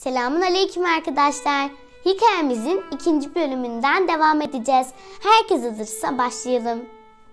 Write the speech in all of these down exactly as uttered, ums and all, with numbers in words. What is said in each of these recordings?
Selamun aleyküm arkadaşlar. Hikayemizin ikinci bölümünden devam edeceğiz. Herkes hazırsa başlayalım.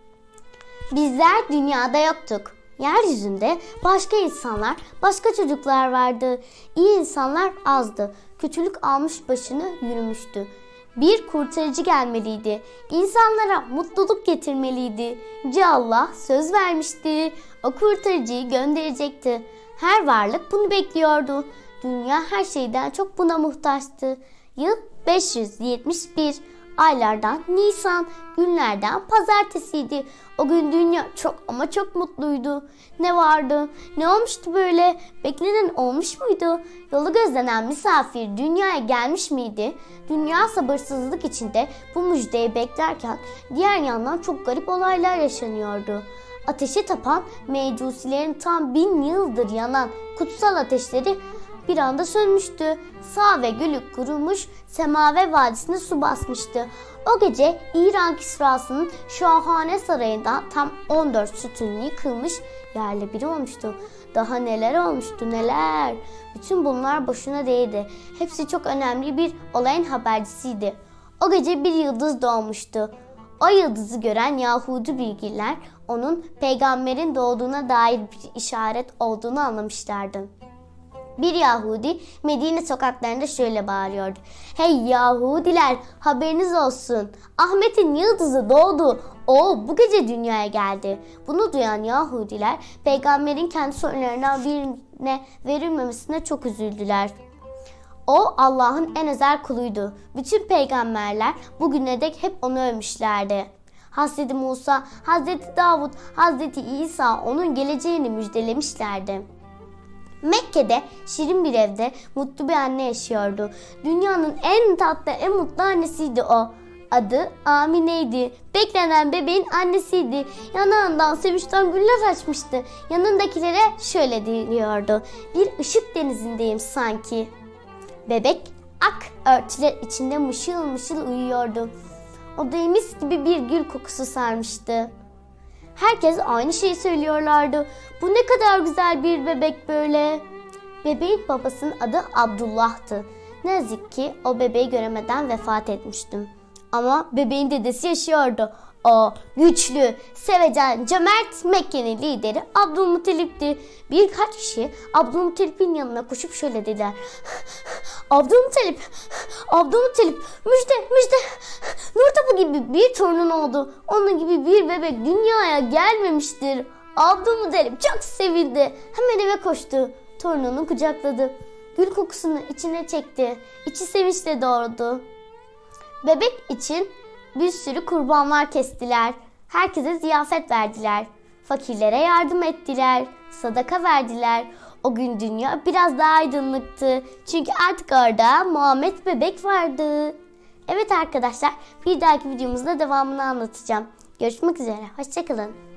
Bizler dünyada yoktuk. Yeryüzünde başka insanlar, başka çocuklar vardı. İyi insanlar azdı. Kötülük almış başını yürümüştü. Bir kurtarıcı gelmeliydi. İnsanlara mutluluk getirmeliydi. Yüce Allah söz vermişti. O kurtarıcıyı gönderecekti. Her varlık bunu bekliyordu. Dünya her şeyden çok buna muhtaçtı. Yıl beş yüz yetmiş bir. Aylardan Nisan, günlerden pazartesiydi. O gün dünya çok ama çok mutluydu. Ne vardı? Ne olmuştu böyle? Beklenen olmuş muydu? Yolu gözlenen misafir dünyaya gelmiş miydi? Dünya sabırsızlık içinde bu müjdeyi beklerken diğer yandan çok garip olaylar yaşanıyordu. Ateşe tapan mecusilerin tam bin yıldır yanan kutsal ateşleri bir anda sönmüştü. Sağ ve gülük kurumuş, Semaver Vadisi'ne su basmıştı. O gece İran Kisrası'nın şahane sarayından tam on dört sütunlu yıkılmış, yerle bir olmuştu. Daha neler olmuştu neler. Bütün bunlar boşuna değildi. Hepsi çok önemli bir olayın habercisiydi. O gece bir yıldız doğmuştu. O yıldızı gören Yahudi bilginler onun peygamberin doğduğuna dair bir işaret olduğunu anlamışlardı. Bir Yahudi Medine sokaklarında şöyle bağırıyordu. Hey Yahudiler, haberiniz olsun. Ahmet'in yıldızı doğdu. O bu gece dünyaya geldi. Bunu duyan Yahudiler peygamberin kendi sorunlarından birine verilmemesine çok üzüldüler. O Allah'ın en özel kuluydu. Bütün peygamberler bugüne dek hep onu övmüşlerdi. Hazreti Musa, Hazreti Davud, Hazreti İsa onun geleceğini müjdelemişlerdi. Mekke'de şirin bir evde mutlu bir anne yaşıyordu. Dünyanın en tatlı, en mutlu annesiydi o. Adı Amine'ydi. Beklenen bebeğin annesiydi. Yanağından sevinçten güller açmıştı. Yanındakilere şöyle diyordu. Bir ışık denizindeyim sanki. Bebek ak örtüler içinde mışıl mışıl uyuyordu. Odayı mis gibi bir gül kokusu sarmıştı. Herkes aynı şeyi söylüyorlardı. Bu ne kadar güzel bir bebek böyle. Bebeğin babasının adı Abdullah'tı. Ne yazık ki o bebeği göremeden vefat etmiştim. Ama bebeğin dedesi yaşıyordu. O güçlü, sevecen, cömert Mekke'nin lideri Abdülmuttalip'ti. Birkaç kişi Abdülmuttalip'in yanına koşup şöyle dediler. Abdülmuttalip, Abdülmuttalip, müjde, müjde. Nur topu gibi bir torunun oldu. Onun gibi bir bebek dünyaya gelmemiştir. Abdülmuttalip çok sevindi. Hemen eve koştu. Torununu kucakladı. Gül kokusunu içine çekti. İçi sevinçle doğurdu. Bebek için bir sürü kurbanlar kestiler. Herkese ziyafet verdiler. Fakirlere yardım ettiler. Sadaka verdiler. O gün dünya biraz daha aydınlıktı. Çünkü artık orada Muhammed bebek vardı. Evet arkadaşlar, bir dahaki videomuzda devamını anlatacağım. Görüşmek üzere. Hoşça kalın.